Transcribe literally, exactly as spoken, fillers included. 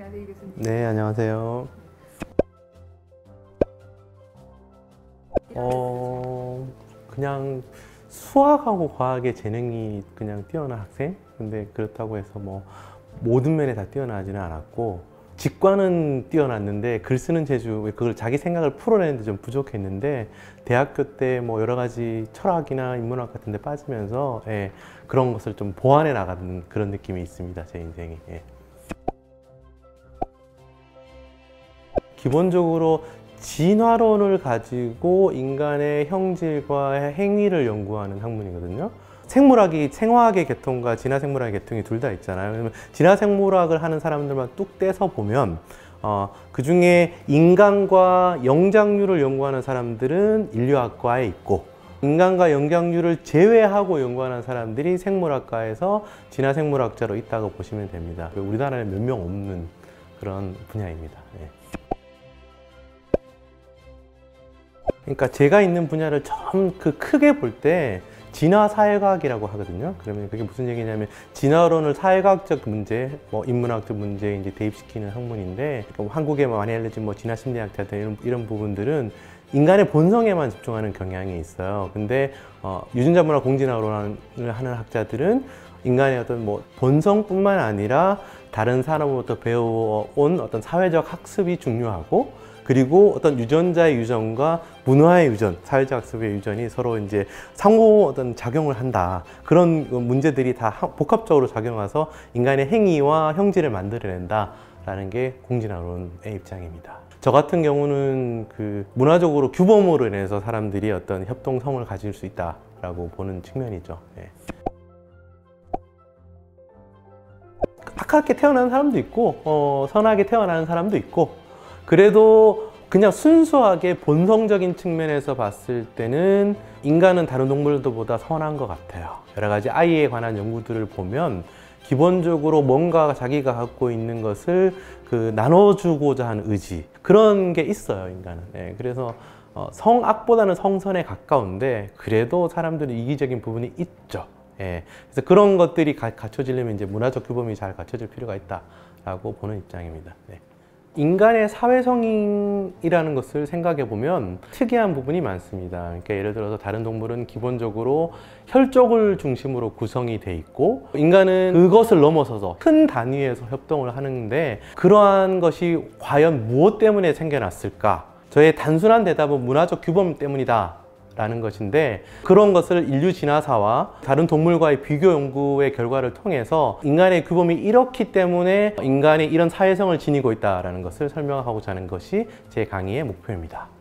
안녕하세요, 교수님. 네, 안녕하세요. 어, 그냥 수학하고 과학에 재능이 그냥 뛰어난 학생? 근데 그렇다고 해서 뭐 모든 면에 다 뛰어나지는 않았고, 직관은 뛰어났는데 글 쓰는 재주, 그걸 자기 생각을 풀어내는데 좀 부족했는데, 대학교 때 뭐 여러 가지 철학이나 인문학 같은 데 빠지면서 예, 그런 것을 좀 보완해 나가는 그런 느낌이 있습니다, 제 인생이. 예. 기본적으로 진화론을 가지고 인간의 형질과 행위를 연구하는 학문이거든요. 생물학이 생화학의 계통과 진화생물학의 계통이 둘 다 있잖아요. 그러면 진화생물학을 하는 사람들만 뚝 떼서 보면 어, 그 중에 인간과 영장류를 연구하는 사람들은 인류학과에 있고, 인간과 영장류를 제외하고 연구하는 사람들이 생물학과에서 진화생물학자로 있다고 보시면 됩니다. 우리나라에 몇 명 없는 그런 분야입니다. 네. 그러니까 제가 있는 분야를 좀 그 크게 볼 때 진화사회과학이라고 하거든요. 그러면 그게 무슨 얘기냐면, 진화론을 사회과학적 문제, 뭐 인문학적 문제에 이제 대입시키는 학문인데, 그러니까 한국에 많이 알려진 뭐 진화심리학자들 이런, 이런 부분들은 인간의 본성에만 집중하는 경향이 있어요. 근데 어, 유전자 문화 공진화론을 하는 학자들은 인간의 어떤 뭐 본성뿐만 아니라 다른 사람으로부터 배워온 어떤 사회적 학습이 중요하고, 그리고 어떤 유전자의 유전과 문화의 유전, 사회적 학습의 유전이 서로 이제 상호 어떤 작용을 한다. 그런 문제들이 다 복합적으로 작용해서 인간의 행위와 형질을 만들어낸다라는 게 공진화론의 입장입니다. 저 같은 경우는 그 문화적으로 규범으로 인해서 사람들이 어떤 협동성을 가질 수 있다라고 보는 측면이죠. 예. 악하게 태어나는 사람도 있고, 어, 선하게 태어나는 사람도 있고, 그래도 그냥 순수하게 본성적인 측면에서 봤을 때는 인간은 다른 동물들보다 선한 것 같아요. 여러 가지 아이에 관한 연구들을 보면 기본적으로 뭔가 자기가 갖고 있는 것을 그 나눠주고자 하는 의지, 그런 게 있어요, 인간은. 네, 그래서 어, 성악보다는 성선에 가까운데 그래도 사람들은 이기적인 부분이 있죠. 예, 그래서 그런 것들이 가, 갖춰지려면 이제 문화적 규범이 잘 갖춰질 필요가 있다라고 보는 입장입니다. 네. 인간의 사회성이라는 것을 생각해 보면 특이한 부분이 많습니다. 그러니까 예를 들어서 다른 동물은 기본적으로 혈족을 중심으로 구성이 돼 있고, 인간은 그것을 넘어서서 큰 단위에서 협동을 하는데, 그러한 것이 과연 무엇 때문에 생겨났을까? 저의 단순한 대답은 문화적 규범 때문이다 라는 것인데, 그런 것을 인류 진화사와 다른 동물과의 비교 연구의 결과를 통해서 인간의 규범이 이렇기 때문에 인간이 이런 사회성을 지니고 있다는 것을 설명하고자 하는 것이 제 강의의 목표입니다.